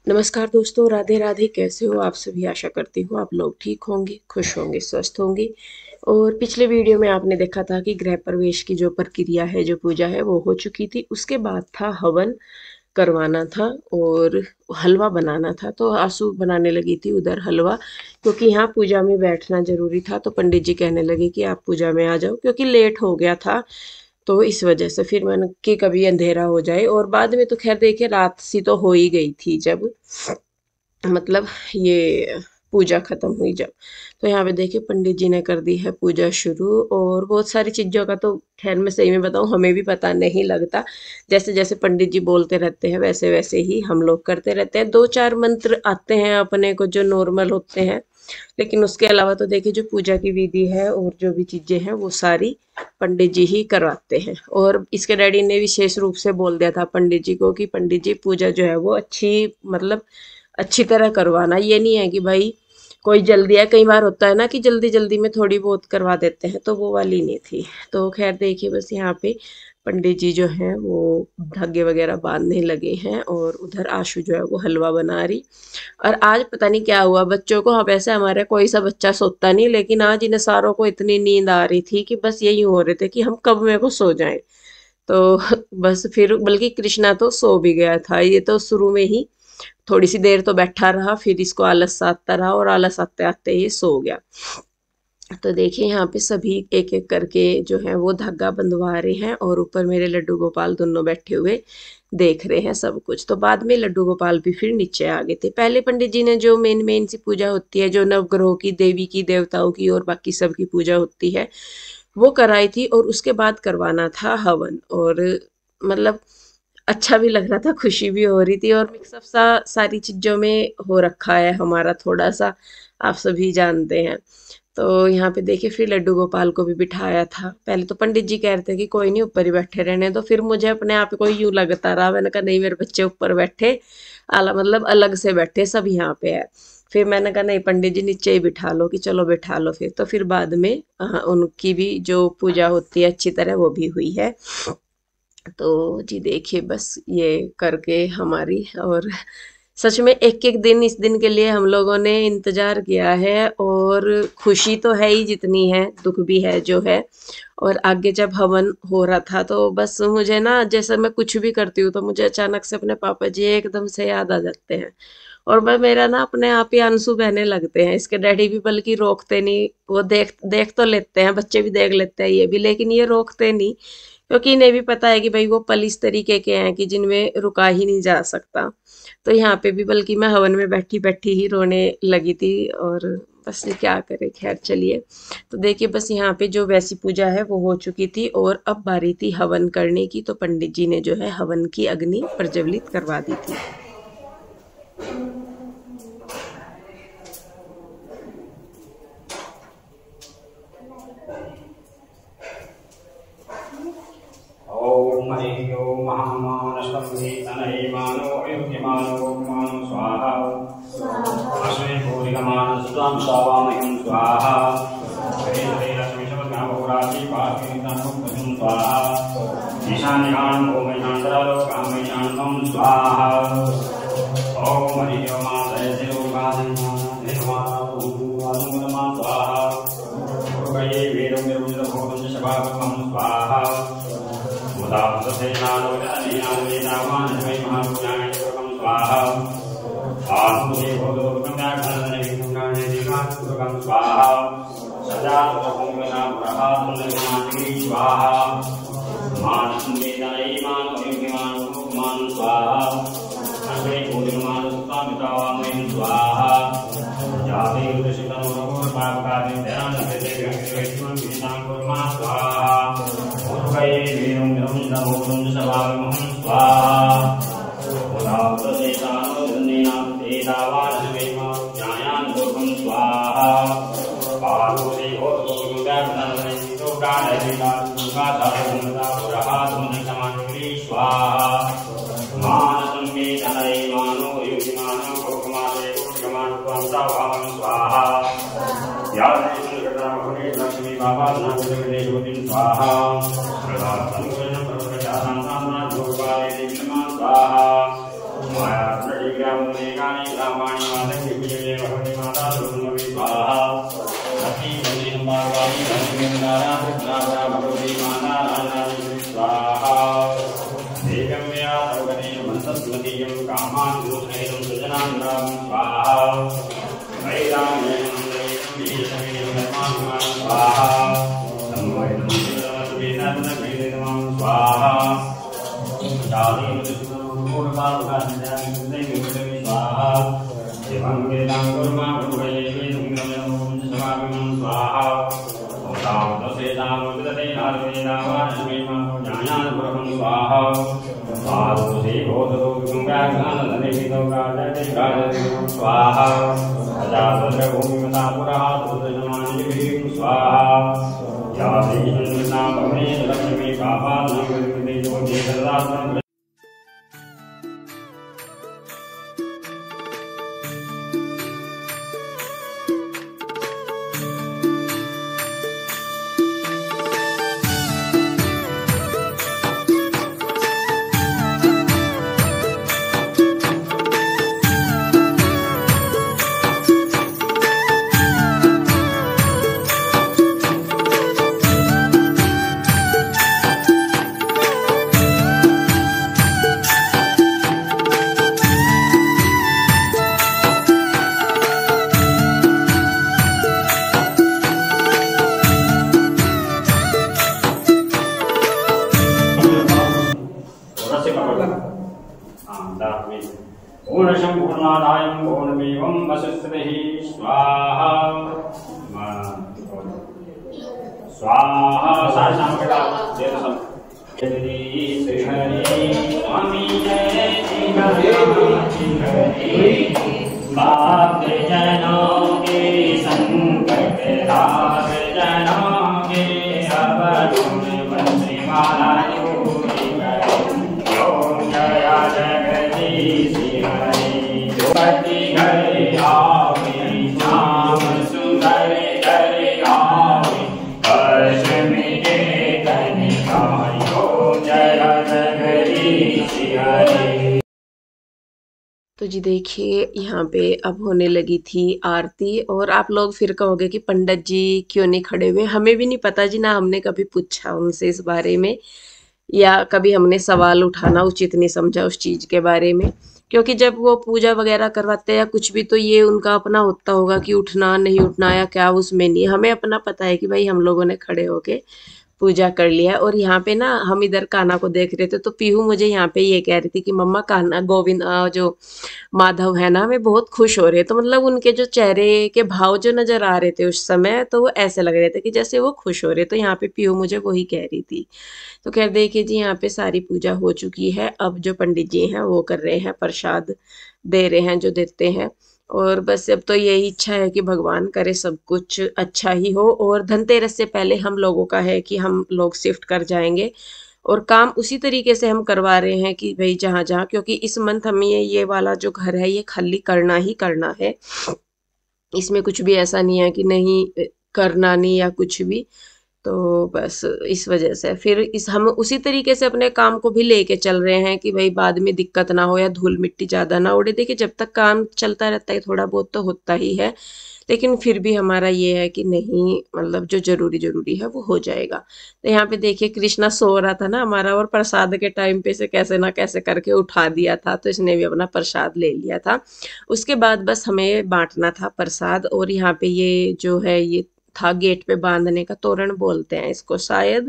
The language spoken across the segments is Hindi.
नमस्कार दोस्तों, राधे राधे। कैसे हो आप सभी? आशा करती हूँ आप लोग ठीक होंगे, खुश होंगे, स्वस्थ होंगे। और पिछले वीडियो में आपने देखा था कि गृह प्रवेश की जो प्रक्रिया है, जो पूजा है, वो हो चुकी थी। उसके बाद था हवन करवाना था और हलवा बनाना था। तो आंसू बनाने लगी थी उधर हलवा, क्योंकि यहाँ पूजा में बैठना जरूरी था। तो पंडित जी कहने लगे कि आप पूजा में आ जाओ, क्योंकि लेट हो गया था। तो इस वजह से फिर मैंने कि कभी अंधेरा हो जाए। और बाद में तो खैर देखिए रात सी तो हो ही गई थी, जब मतलब ये पूजा खत्म हुई जब। तो यहाँ पे देखिए पंडित जी ने कर दी है पूजा शुरू। और बहुत सारी चीजों का तो खैर मैं सही में बताऊं, हमें भी पता नहीं लगता। जैसे जैसे पंडित जी बोलते रहते हैं वैसे वैसे ही हम लोग करते रहते हैं। दो चार मंत्र आते हैं अपने को जो नॉर्मल होते हैं, लेकिन उसके अलावा तो देखिए जो पूजा की विधि है और जो भी चीजें हैं वो सारी पंडित जी ही करवाते हैं। और इसके डैडी ने विशेष रूप से बोल दिया था पंडित जी को कि पंडित जी पूजा जो है वो अच्छी, मतलब अच्छी तरह करवाना। ये नहीं है कि भाई कोई जल्दी है, कई बार होता है ना कि जल्दी जल्दी में थोड़ी बहुत करवा देते हैं, तो वो वाली नहीं थी। तो खैर देखिए बस यहाँ पे पंडित जी जो हैं वो धागे वगैरह बांधने लगे हैं और उधर आशु जो है वो हलवा बना रही। और आज पता नहीं क्या हुआ बच्चों को। हाँ, वैसे हमारे कोई सा बच्चा सोता नहीं, लेकिन आज इन सारों को इतनी नींद आ रही थी कि बस यही हो रहे थे कि हम कब मेरे को सो जाएं। तो बस फिर बल्कि कृष्णा तो सो भी गया था। ये तो शुरू में ही थोड़ी सी देर तो बैठा रहा, फिर इसको आलस सा आता रहा और आलस आते आते ये सो गया। तो देखिए यहाँ पे सभी एक एक करके जो है वो धागा बंधवा रहे हैं और ऊपर मेरे लड्डू गोपाल दोनों बैठे हुए देख रहे हैं सब कुछ। तो बाद में लड्डू गोपाल भी फिर नीचे आ गए थे। पहले पंडित जी ने जो मेन मेन सी पूजा होती है, जो नवग्रहों की, देवी की, देवताओं की और बाकी सब की पूजा होती है, वो कराई थी। और उसके बाद करवाना था हवन। और मतलब अच्छा भी लग रहा था, खुशी भी हो रही थी। और मिक्सअप सा सारी चीजों में हो रखा है हमारा थोड़ा सा, आप सभी जानते हैं। तो यहाँ पे देखिए फिर लड्डू गोपाल को भी बिठाया था। पहले तो पंडित जी कह रहे थे कि कोई नहीं ऊपर ही बैठे रहने। तो फिर मुझे अपने आप को यूं लगता रहा, मैंने कहा नहीं, मेरे बच्चे ऊपर बैठे, मतलब अलग से बैठे, सब यहाँ पे है। फिर मैंने कहा नहीं पंडित जी नीचे ही बिठा लो, कि चलो बिठा लो। फिर तो फिर बाद में उनकी भी जो पूजा होती है अच्छी तरह वो भी हुई है। तो जी देखिए बस ये करके हमारी, और सच में एक एक दिन इस दिन के लिए हम लोगों ने इंतजार किया है। और खुशी तो है ही जितनी है, दुख भी है जो है। और आगे जब हवन हो रहा था तो बस मुझे ना, जैसे मैं कुछ भी करती हूँ तो मुझे अचानक से अपने पापा जी एकदम से याद आ जाते हैं। और मैं, मेरा ना अपने आप ही आंसू बहने लगते हैं। इसके डैडी भी बल्कि रोकते नहीं, वो देख देख तो लेते हैं, बच्चे भी देख लेते हैं ये भी, लेकिन ये रोकते नहीं, क्योंकि इन्हें भी पता है कि भाई वो पल इस तरीके के हैं कि जिनमें रुका ही नहीं जा सकता। तो यहाँ पे भी बल्कि मैं हवन में बैठी बैठी ही रोने लगी थी। और बस ये क्या करे, खैर चलिए। तो देखिए बस यहाँ पे जो वैसी पूजा है वो हो चुकी थी और अब बारी थी हवन करने की। तो पंडित जी ने जो है हवन की अग्नि प्रज्वलित करवा दी थी। ओम ऐं ओम महामानस्तम्भेतनयमानो अयुज्यमानो मानो स्वाहा अस्मै भूरिगमानस्त्वां स्वावामयं स्वाहा हरेरश्मिषवज्ञाभोराति पार्थिवितानुपजं स्वाहा ईशान्यगानं भूमैशान्तरालोकामैशान्तं स्वाहा ओम हरि ओम आदयतिरोगादिमाननिर्माणभूतवानुगमा स्वाहा उर्वये वेदं निर्वृतभूतं शभागमं स्वाहा स्वाहा आत्मने भोगोपन्याघननिर्गुणानिर्गुणं स्वाहा सदा तदभूमिनापुरहातुलविनाशिनी स्वाहा मानसंवेदनैमानोऽभिमानोऽमान स्वाहा अस्मै भूतिर्मानस्त्वामितावामयं स्वाहा जाते उदशितनोरघोरपापकार्यं विहितां स्वाहा उर्वये वीरं विरं सभागमं स्वाहा उदावतदेशानुधन्येनां ज्ञायान् दुर्गं स्वाहा पार्वती होतोगाढविकासुगाधारगुणदापुरहात्मनसमानगिरी स्वाहा मानसंवेदनयमानो युजिमानो भोगमादे भोगमानुत्वं स्वाभावं स्वाहा यादृशं लक्ष्मी बाबा ज्योतिं स्वाहा स्वाहा माया भगवती माता राजराजेश्वरी स्वाहा देवम्या सर्वगणेन मनसस्मदीयं कामानुरूपणेन सुजनानां स्वाहा वैराग्येन मन्त्रयेन वीरशमेन धर्मानुमानं स्वाहा सम्मोहितं शिवसुवेदं स्वाहा जातिं पूर्वानुगामिदामिं स्वाहा शिवं वेदां कुर्मा भुवये वेदं स्वाहा स्वाहा स्वाहा पूर्णशं पूर्णादायं पूर्णमेवं वसुस्थितिः स्वाहा स्वाहा सारसामकटा चेतसं श्री हरि स्वामी जय श्री हरि भक्त जनों के संकट हार जनों के अब तुम बंसी माला तो जी देखिए यहाँ पे अब होने लगी थी आरती। और आप लोग फिर कहोगे कि पंडित जी क्यों नहीं खड़े हुए। हमें भी नहीं पता जी, ना हमने कभी पूछा उनसे इस बारे में, या कभी हमने सवाल उठाना उचित नहीं समझा उस चीज के बारे में। क्योंकि जब वो पूजा वगैरह करवाते हैं या कुछ भी, तो ये उनका अपना होता होगा कि उठना नहीं उठना या क्या, उसमें नहीं। हमें अपना पता है कि भाई हम लोगों ने खड़े होके पूजा कर लिया। और यहाँ पे ना हम इधर कान्हा को देख रहे थे, तो पीहू मुझे यहाँ पे ये कह रही थी कि मम्मा कान्हा गोविंद जो माधव है ना, वे बहुत खुश हो रहे। तो मतलब उनके जो चेहरे के भाव जो नजर आ रहे थे उस समय, तो वो ऐसे लग रहे थे कि जैसे वो खुश हो रहे। तो यहाँ पे पीहू मुझे वही कह रही थी। तो खैर देखिए जी, यहाँ पे सारी पूजा हो चुकी है। अब जो पंडित जी हैं वो कर रहे हैं, प्रसाद दे रहे हैं जो देते हैं। और बस अब तो यही इच्छा है कि भगवान करे सब कुछ अच्छा ही हो। और धनतेरस से पहले हम लोगों का है कि हम लोग शिफ्ट कर जाएंगे, और काम उसी तरीके से हम करवा रहे हैं कि भाई जहाँ जहाँ, क्योंकि इस मंथ हमें ये वाला जो घर है ये खाली करना ही करना है। इसमें कुछ भी ऐसा नहीं है कि नहीं करना नहीं या कुछ भी। तो बस इस वजह से फिर हम उसी तरीके से अपने काम को भी लेके चल रहे हैं कि भाई बाद में दिक्कत ना हो या धूल मिट्टी ज्यादा ना उड़े। देखिए जब तक काम चलता रहता है थोड़ा बहुत तो होता ही है, लेकिन फिर भी हमारा ये है कि नहीं, मतलब जो जरूरी है वो हो जाएगा। तो यहाँ पे देखिए कृष्णा सो रहा था ना हमारा, और प्रसाद के टाइम पे से कैसे ना कैसे करके उठा दिया था, तो इसने भी अपना प्रसाद ले लिया था। उसके बाद बस हमें बांटना था प्रसाद। और यहाँ पे ये जो है ये था गेट पे बांधने का तोरण बोलते हैं इसको शायद,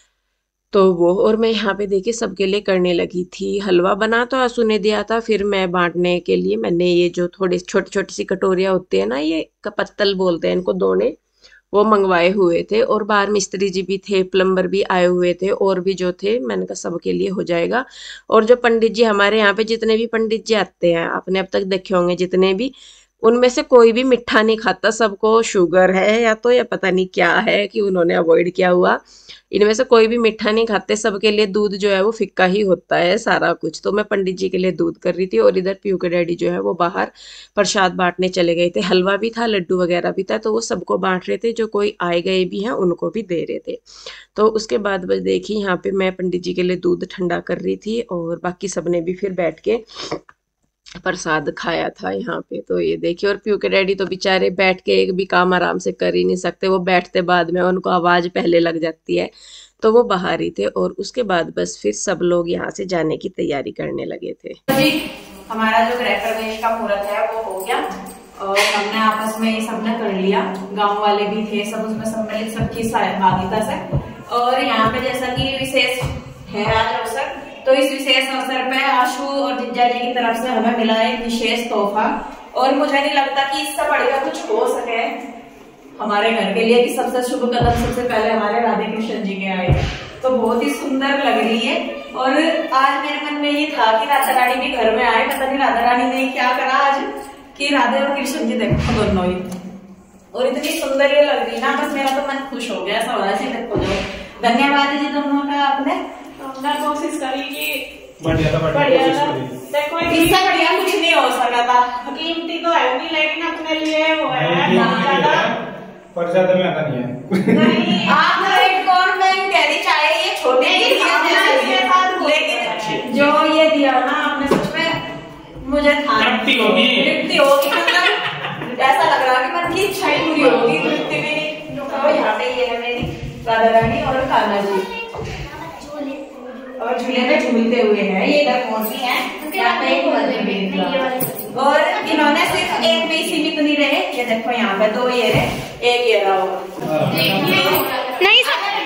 तो वो। और मैं यहाँ पे देखिए सबके लिए करने लगी थी। हलवा बना तो आंसू ने दिया था, फिर मैं बांटने के लिए मैंने ये जो थोड़ी छोटी छोटी सी कटोरियाँ होती है ना, ये पत्तल बोलते हैं इनको, दोने वो मंगवाए हुए थे। और बाहर मिस्त्री जी भी थे, प्लम्बर भी आए हुए थे, और भी जो थे, मैंने कहा सबके लिए हो जाएगा। और जो पंडित जी हमारे यहाँ पे जितने भी पंडित जी आते हैं, आपने अब तक देखे होंगे जितने भी, उनमें से कोई भी मीठा नहीं खाता। सबको शुगर है या तो, या पता नहीं क्या है कि उन्होंने अवॉइड किया हुआ। इनमें से कोई भी मीठा नहीं खाते, सबके लिए दूध जो है वो फिक्का ही होता है सारा कुछ। तो मैं पंडित जी के लिए दूध कर रही थी, और इधर पीयू के डैडी जो है वो बाहर प्रसाद बांटने चले गए थे। हलवा भी था, लड्डू वगैरह भी था, तो वो सबको बांट रहे थे। जो कोई आए गए भी हैं उनको भी दे रहे थे। तो उसके बाद बस देखिए यहाँ पे मैं पंडित जी के लिए दूध ठंडा कर रही थी, और बाकी सबने भी फिर बैठ के प्रसाद खाया था यहाँ पे। तो ये देखिए, और पीयू के डैडी तो बेचारे बैठ के एक भी काम आराम से कर ही नहीं सकते, वो बैठते बाद में उनको आवाज पहले लग जाती है, तो वो बाहर ही थे। और उसके बाद बस फिर सब लोग यहाँ से जाने की तैयारी करने लगे थे। जी हमारा जो गृह प्रवेश का मुहूर्त है वो हो गया और हमने आपस में ये सबने कर लिया, गांव वाले भी थे सब उसमें सम्मिलित, सबकी सहभागिता से। और यहाँ पे जैसा कि विशेष है आज अवसर, तो इस विशेष अवसर पे आशु और जिज्जा जी की तरफ से हमें मिला एक विशेष तोहफा, और मुझे नहीं लगता कि इससे बढ़कर कुछ हो सके हमारे घर के लिए कि सबसे शुभ कदम सबसे पहले हमारे राधे कृष्ण जी के आए, तो बहुत ही सुंदर लग रही है। और आज मेरे मन में ये था कि राधा रानी भी घर में आए, पता नहीं राधा रानी ने क्या करा आज कि राधे और कृष्ण जी देखो दोनों ही, और इतनी सुंदर ये लग रही ना, बस मेरा तो मन खुश हो गया। ऐसा हो रहा है देखो जो, धन्यवाद जी दोनों का, आपने कोशिश करी कि बढ़िया देखो इससे बढ़िया कुछ नहीं हो सका था। कीमती तो है नहीं, लेकिन अपने लिए वो है पर ज्यादा में आता नहीं है। आप एक कौन मैं कह रही, चाहे ये छोटे लेकिन जो ये दिया ना आपने सच में मुझे तृप्ति होगी, मतलब ऐसा लग रहा कि मन की इच्छा ही पूरी होगी, तृप्ति भी नहीं। तो यहाँ पे ये है मेरी राधा रानी और कान्हा जी, और झूले में झूलते हुए हैं, ये इधर मोती है, और इन्होंने सिर्फ एक में ही सीमित नहीं रहे, ये देखो यहाँ पे दो ये रहे, एक ये रहा होगा नहीं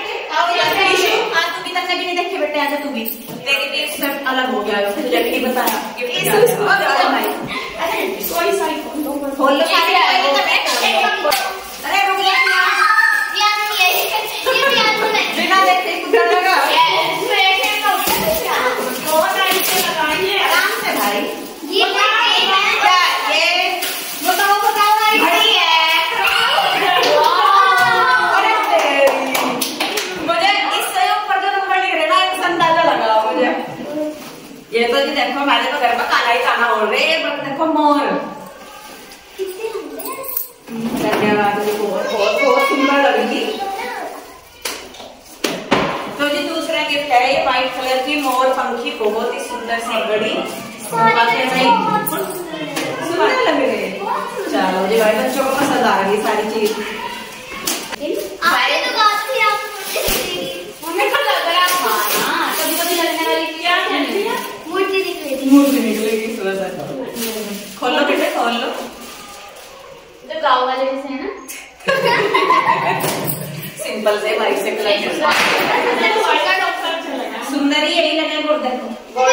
तू भी तक नहीं देखे बेटे, आजा तू भी, तेरी भी इसमें अलग हो गया, तुझे भी नहीं बताया खोल लो, अरे रुक बिना देखते कुछ लगा आराम से भाई, ये बताओ घड़ी है, मुझे इससे ऊपर जो नंबर लिख रहे ना एक अंदाजा लगा मुझे। ये तो जी देखो हमारे तो घर में काला ही खाना हो रहे हैं, देखो मोर, धन्यवाद जी, बहुत सुंदर लगेगी। तो जी दूसरा गिफ्ट है ये व्हाइट कलर की मोर पंखी, बहुत ही सुंदर सी घड़ी, सुंदर लग रही है। चलो जी भाई बच्चों को पसंद आ रही सारी चीज, हमें तो लग रहा था ना कभी कभी लगने वाली क्या मूर्ति निकलेगी सुबह तक। खोल लो बेटे खोल लो, जो गाँव वाले जैसे है ना, सिंपल से वाइट से कलर सुंदर ही यही लगे, गोल्ड देखो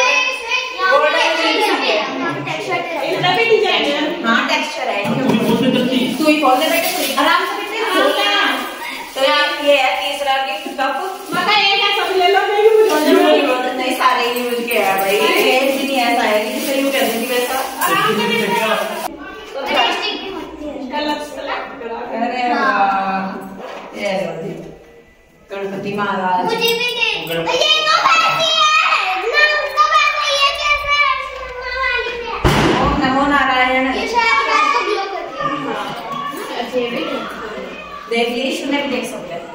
हाँ टेक्सचर है, तू ही खोल दे बेटे आराम से बेटे। तो ये है तीसरा गिफ्ट कप, सब ले लो, नहीं सारे ही यूज के है भाई, ये नहीं ऐसा है कि जिसे यूज कर देती वैसा। अरे गणपति महाराज ओम नमो नारायण, देख ली सुने भी देख सकते हैं,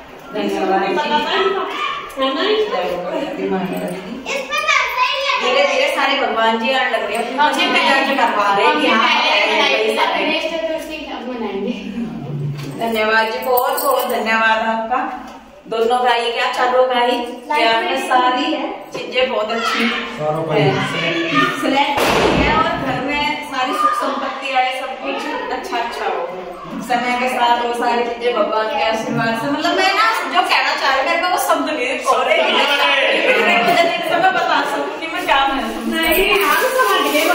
धीरे धीरे सारे भगवान जी आने लग रहे हैं, करवा रहे हैं। धन्यवाद जी, बहुत बहुत धन्यवाद आपका, दोनों का ही क्या चारों का ही, सारी चीजें बहुत अच्छी सिलेक्ट की है, और घर में सारी सुख संपत्ति आए, सब कुछ अच्छा अच्छा हो समय के साथ, वो सारी चीजें भगवान के आशीर्वाद से, मतलब मैं ना जो कहना चाह रही मेरे को वो शब्द नहीं बोल रहे, मैं बता सकती मैं क्या नहीं समझ गई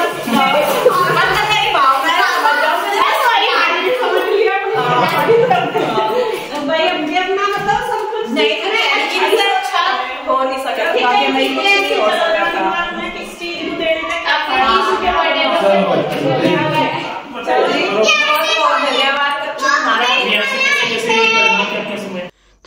भाई अपना मतलब सब कुछ नहीं अच्छा हो नहीं सका, हो सका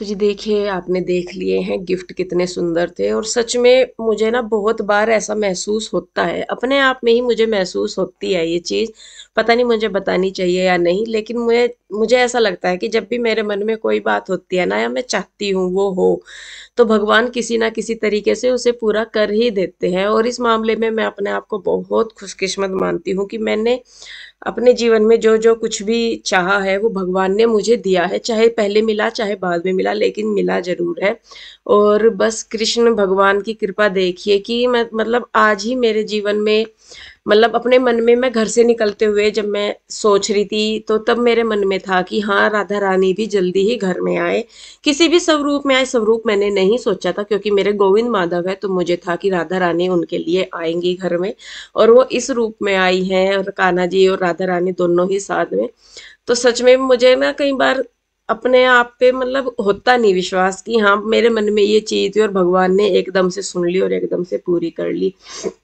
तो जी देखिए, आपने देख लिए हैं गिफ्ट कितने सुंदर थे। और सच में मुझे ना बहुत बार ऐसा महसूस होता है, अपने आप में ही मुझे महसूस होती है ये चीज़। पता नहीं मुझे बतानी चाहिए या नहीं, लेकिन मुझे ऐसा लगता है कि जब भी मेरे मन में कोई बात होती है ना, या मैं चाहती हूँ वो हो, तो भगवान किसी ना किसी तरीके से उसे पूरा कर ही देते हैं। और इस मामले में मैं अपने आप को बहुत खुशकिस्मत मानती हूँ कि मैंने अपने जीवन में जो जो कुछ भी चाहा है वो भगवान ने मुझे दिया है, चाहे पहले मिला चाहे बाद में मिला, लेकिन मिला जरूर है। और बस कृष्ण भगवान की कृपा देखिए कि मैं मतलब आज ही मेरे जीवन में, मतलब अपने मन में, मैं घर से निकलते हुए जब मैं सोच रही थी तो तब मेरे मन में था कि हाँ, राधा रानी भी जल्दी ही घर में आए, किसी भी स्वरूप में आए। स्वरूप मैंने नहीं सोचा था क्योंकि मेरे गोविंद माधव है, तो मुझे था कि राधा रानी उनके लिए आएंगी घर में, और वो इस रूप में आई हैं, और कान्हा जी और राधा रानी दोनों ही साथ में। तो सच में मुझे ना कई बार अपने आप पे मतलब होता नहीं विश्वास कि हाँ, मेरे मन में ये चीज थी और भगवान ने एकदम से सुन ली और एकदम से पूरी कर ली।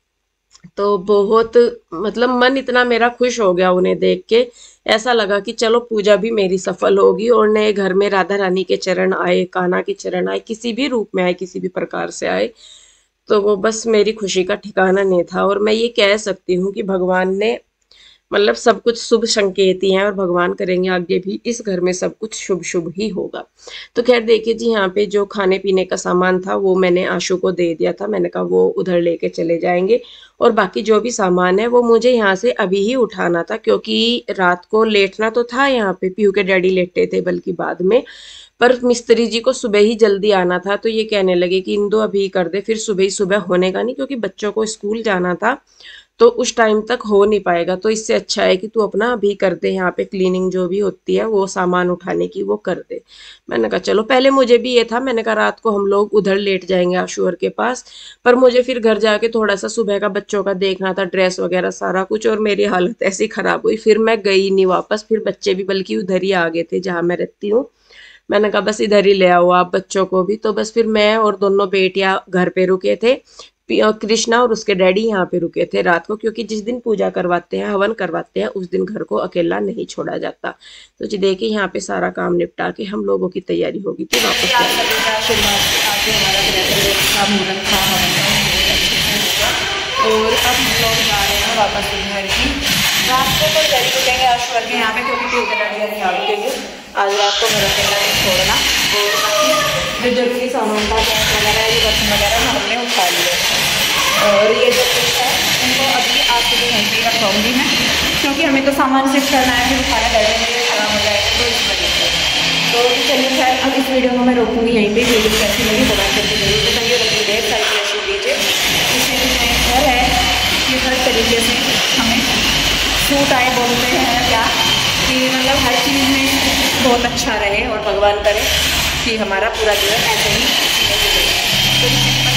तो बहुत मतलब मन इतना मेरा खुश हो गया उन्हें देख के। ऐसा लगा कि चलो पूजा भी मेरी सफल होगी, और नए घर में राधा रानी के चरण आए, कान्हा के चरण आए, किसी भी रूप में आए, किसी भी प्रकार से आए, तो वो बस मेरी खुशी का ठिकाना नहीं था। और मैं ये कह सकती हूँ कि भगवान ने मतलब सब कुछ शुभ संकेत ही हैं, और भगवान करेंगे आगे भी इस घर में सब कुछ शुभ शुभ ही होगा। तो खैर देखिए जी, यहाँ पे जो खाने पीने का सामान था वो मैंने आशु को दे दिया था। मैंने कहा वो उधर लेके चले जाएंगे, और बाकी जो भी सामान है वो मुझे यहाँ से अभी ही उठाना था, क्योंकि रात को लेटना तो था यहाँ पे। पीयू के डैडी लेटे थे बल्कि बाद में, पर मिस्त्री जी को सुबह ही जल्दी आना था, तो ये कहने लगे कि इन दो अभी कर दे, फिर सुबह ही सुबह होने का नहीं, क्योंकि बच्चों को स्कूल जाना था तो उस टाइम तक हो नहीं पाएगा। तो इससे अच्छा है कि तू अपना अभी कर दे, यहाँ पे क्लीनिंग जो भी होती है वो सामान उठाने की वो कर दे। मैंने कहा चलो, पहले मुझे भी ये था, मैंने कहा रात को हम लोग उधर लेट जाएंगे आशुअर के पास, पर मुझे फिर घर जाके थोड़ा सा सुबह का बच्चों का देखना था, ड्रेस वगैरह सारा कुछ, और मेरी हालत ऐसी खराब हुई, फिर मैं गई नहीं वापस। फिर बच्चे भी बल्कि उधर ही आ गए थे जहाँ मैं रहती हूँ। मैंने कहा बस इधर ही ले आओ आप बच्चों को भी। तो बस फिर मैं और दोनों बेटियां घर पे रुके थे, कृष्णा और उसके डैडी यहाँ पे रुके थे रात को, क्योंकि जिस दिन पूजा करवाते हैं, हवन करवाते हैं, उस दिन घर को अकेला नहीं छोड़ा जाता। तो जी देखिए, यहाँ पे सारा काम निपटा के हम लोगों की तैयारी होगी तो वापस और अब हम लोग जा रहे हैं वापस घर की। रात को तो जल्दी रुकेंगे आशुअर के यहाँ पे, क्योंकि नहीं आ रुकेंगे आज रात को, घर अकेला नहीं छोड़ना। और बाकी जो जरूरी सामान था, गैस वगैरह, ये बर्तन वगैरह हमने उठा लिए। और ये जो कुछ है उनको अभी आपके लिए यहीं पर रखवाऊँगी मैं, क्योंकि हमें तो सामान शिफ्ट करना है, फिर उठाना बैठने में खराब हो जाएगा, तो इस वजह से। तो चलिए खैर, अब इस वीडियो को मैं रोकूँगी यहीं पर। वीडियो कैसी लगी कमेंट करके जरूर बताइए। और ढेर सारी ऐसी लीजिए, इसमें घर है कि हर तरीके से हमें सूट आए, बोलते हैं क्या कि मतलब हर चीज़ में बहुत अच्छा रहे, और भगवान करे कि हमारा पूरा जीवन ऐसे ही। तो